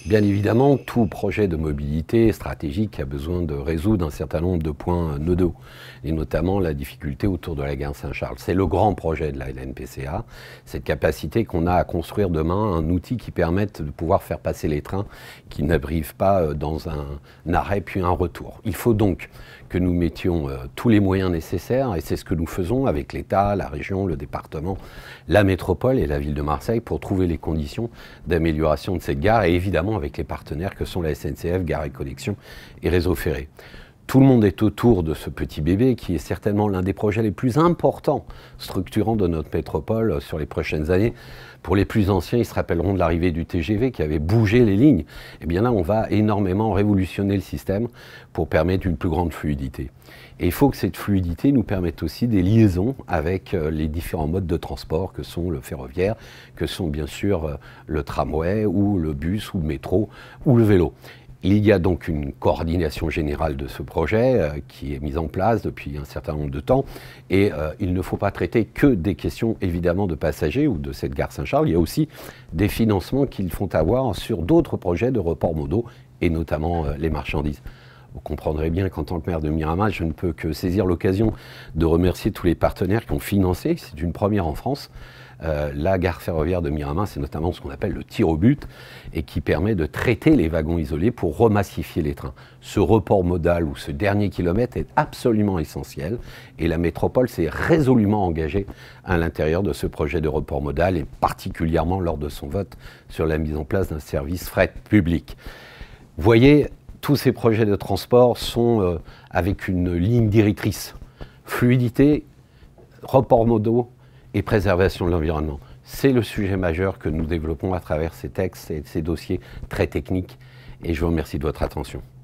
Bien évidemment, tout projet de mobilité stratégique a besoin de résoudre un certain nombre de points nodaux, et notamment la difficulté autour de la gare Saint-Charles. C'est le grand projet de la LNPCA, cette capacité qu'on a à construire demain un outil qui permette de pouvoir faire passer les trains qui n'arrivent pas dans un arrêt puis un retour. Il faut donc que nous mettions tous les moyens nécessaires, et c'est ce que nous faisons avec l'État, la région, le département, la métropole et la ville de Marseille pour trouver les conditions d'amélioration de cette gare, et évidemment avec les partenaires que sont la SNCF, Gares et Connexions et Réseau Ferré. Tout le monde est autour de ce petit bébé qui est certainement l'un des projets les plus importants, structurants de notre métropole sur les prochaines années. Pour les plus anciens, ils se rappelleront de l'arrivée du TGV qui avait bougé les lignes. Et bien là, on va énormément révolutionner le système pour permettre une plus grande fluidité. Et il faut que cette fluidité nous permette aussi des liaisons avec les différents modes de transport que sont le ferroviaire, que sont bien sûr le tramway ou le bus ou le métro ou le vélo. Il y a donc une coordination générale de ce projet qui est mise en place depuis un certain nombre de temps, et il ne faut pas traiter que des questions évidemment de passagers ou de cette gare Saint-Charles. Il y a aussi des financements qu'ils font avoir sur d'autres projets de reports modaux et notamment les marchandises. Vous comprendrez bien qu'en tant que maire de Miramas, je ne peux que saisir l'occasion de remercier tous les partenaires qui ont financé, c'est une première en France, la gare ferroviaire de Miramas, c'est notamment ce qu'on appelle le tir au but, et qui permet de traiter les wagons isolés pour remassifier les trains. Ce report modal ou ce dernier kilomètre est absolument essentiel, et la métropole s'est résolument engagée à l'intérieur de ce projet de report modal, et particulièrement lors de son vote sur la mise en place d'un service fret public. Vous voyez, tous ces projets de transport sont avec une ligne directrice. Fluidité, report modaux et préservation de l'environnement. C'est le sujet majeur que nous développons à travers ces textes et ces dossiers très techniques. Et je vous remercie de votre attention.